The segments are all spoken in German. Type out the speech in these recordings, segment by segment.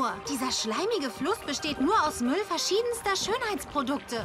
nur. Dieser schleimige Fluss besteht nur aus Müll verschiedenster Schönheitsprodukte.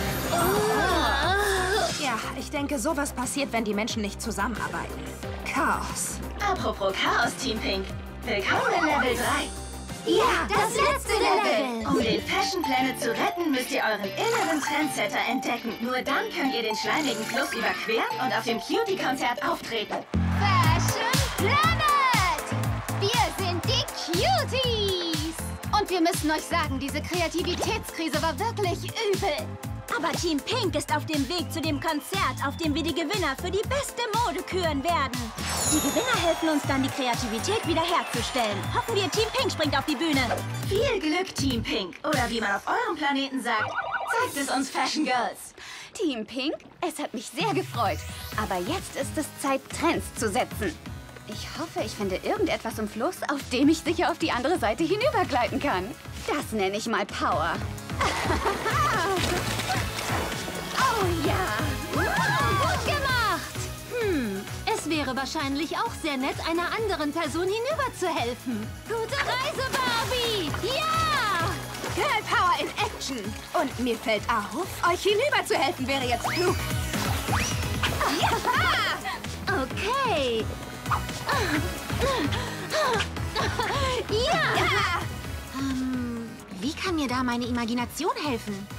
Ja, ich denke, sowas passiert, wenn die Menschen nicht zusammenarbeiten. Chaos. Apropos Chaos, Team Pink. Willkommen in Level 3. Ja, das letzte Level. Um den Fashion Planet zu retten, müsst ihr euren inneren Trendsetter entdecken. Nur dann könnt ihr den schleimigen Fluss überqueren und auf dem Cutie-Konzert auftreten. Fashion Planet! Wir sind die Cuties! Und wir müssen euch sagen, diese Kreativitätskrise war wirklich übel. Aber Team Pink ist auf dem Weg zu dem Konzert, auf dem wir die Gewinner für die beste Mode küren werden. Die Gewinner helfen uns dann, die Kreativität wiederherzustellen. Hoffen wir, Team Pink springt auf die Bühne. Viel Glück, Team Pink. Oder wie man auf eurem Planeten sagt, zeigt es uns Fashion Girls. Team Pink, es hat mich sehr gefreut. Aber jetzt ist es Zeit, Trends zu setzen. Ich hoffe, ich finde irgendetwas im Fluss, auf dem ich sicher auf die andere Seite hinübergleiten kann. Das nenne ich mal Power. Oh ja! Gut gemacht! Es wäre wahrscheinlich auch sehr nett, einer anderen Person hinüberzuhelfen. Gute Reise, Barbie! Ja! Girl Power in Action. Und mir fällt auf, euch hinüberzuhelfen wäre jetzt klug. Okay. Ja! Wie kann mir da meine Imagination helfen?